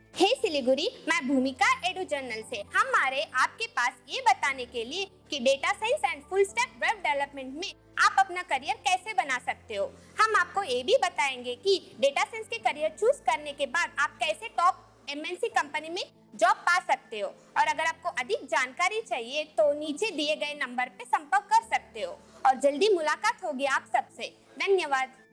हे सिलीगुड़ी, मैं भूमिका edu journal से हमारे आपके पास ये बताने के लिए कि data science and full stack web development में आप अपना करियर कैसे बना सकते हो। हम आपको ये भी बताएंगे कि डेटा साइंस के करियर चूज करने के बाद आप कैसे टॉप एमएनसी कंपनी में जॉब पा सकते हो। और अगर आपको अधिक जानकारी चाहिए तो नीचे दिए गए नंबर पे संपर्क कर सकते हो और जल्दी मुलाकात होगी आप सबसे। धन्यवाद।